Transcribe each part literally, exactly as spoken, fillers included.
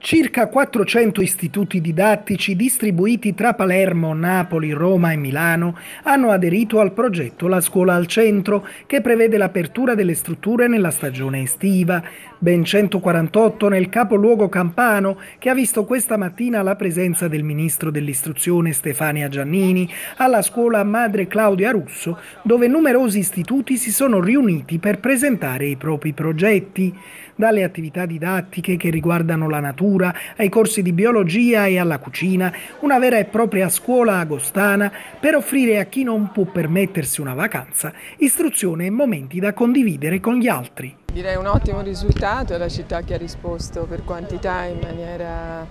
Circa quattrocento istituti didattici distribuiti tra Palermo, Napoli, Roma e Milano hanno aderito al progetto La Scuola al Centro, che prevede l'apertura delle strutture nella stagione estiva. Ben centoquarantotto nel capoluogo campano, che ha visto questa mattina la presenza del ministro dell'istruzione Stefania Giannini alla scuola Madre Claudia Russo, dove numerosi istituti si sono riuniti per presentare i propri progetti. Dalle attività didattiche che riguardano la natura, ai corsi di biologia e alla cucina, una vera e propria scuola agostana per offrire a chi non può permettersi una vacanza istruzione e momenti da condividere con gli altri. Direi un ottimo risultato, è la città che ha risposto per quantità in maniera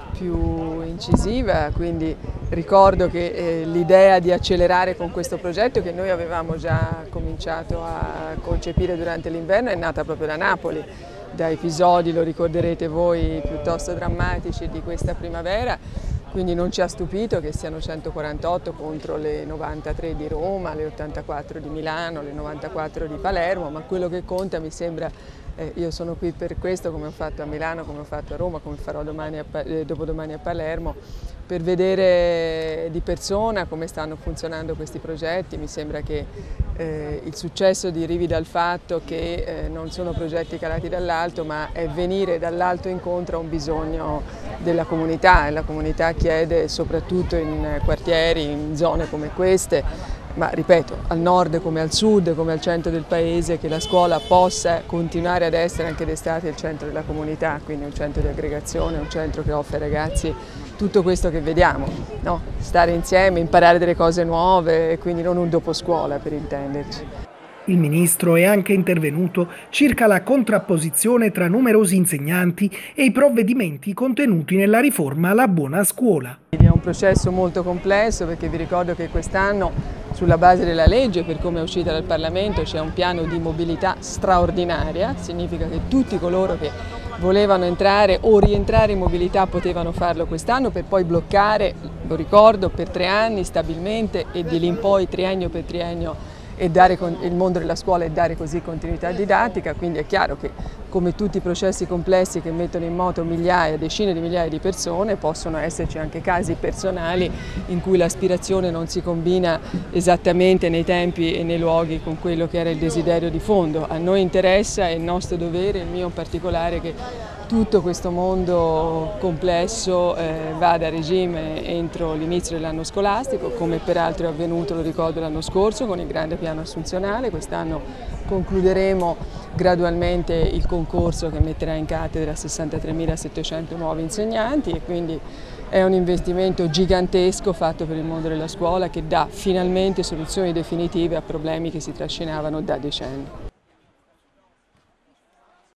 più incisiva, quindi ricordo che eh, l'idea di accelerare con questo progetto che noi avevamo già cominciato a concepire durante l'inverno è nata proprio da Napoli, da episodi, lo ricorderete voi, piuttosto drammatici di questa primavera, quindi non ci ha stupito che siano centoquarantotto contro le novantatré di Roma, le ottantaquattro di Milano, le novantaquattro di Palermo, ma quello che conta mi sembra, eh, io sono qui per questo, come ho fatto a Milano, come ho fatto a Roma, come farò domani a, eh, dopodomani a Palermo, per vedere di persona come stanno funzionando questi progetti. Mi sembra che eh, il successo derivi dal fatto che eh, non sono progetti calati dall'alto, ma è venire dall'alto incontro a un bisogno della comunità, e la comunità chiede soprattutto in quartieri, in zone come queste, ma ripeto, al nord come al sud, come al centro del paese, che la scuola possa continuare ad essere anche d'estate il centro della comunità, quindi un centro di aggregazione, un centro che offre ai ragazzi tutto questo che vediamo, no? Stare insieme, imparare delle cose nuove, e quindi non un dopo scuola, per intenderci. Il ministro è anche intervenuto circa la contrapposizione tra numerosi insegnanti e i provvedimenti contenuti nella riforma La Buona Scuola. È un processo molto complesso, perché vi ricordo che quest'anno, sulla base della legge, per come è uscita dal Parlamento, c'è un piano di mobilità straordinaria, significa che tutti coloro che volevano entrare o rientrare in mobilità potevano farlo quest'anno, per poi bloccare, lo ricordo, per tre anni stabilmente e di lì in poi triennio per triennio e dare il mondo della scuola e dare così continuità didattica. Quindi è chiaro che, come tutti i processi complessi che mettono in moto migliaia, decine di migliaia di persone, possono esserci anche casi personali in cui l'aspirazione non si combina esattamente nei tempi e nei luoghi con quello che era il desiderio di fondo. A noi interessa, è il nostro dovere, il mio in particolare, che tutto questo mondo complesso eh, vada a regime entro l'inizio dell'anno scolastico, come peraltro è avvenuto, lo ricordo, l'anno scorso con il grande piano assunzionale. Quest'anno concluderemo gradualmente il concorso che metterà in cattedra sessantatremilasettecento nuovi insegnanti, e quindi è un investimento gigantesco fatto per il mondo della scuola, che dà finalmente soluzioni definitive a problemi che si trascinavano da decenni.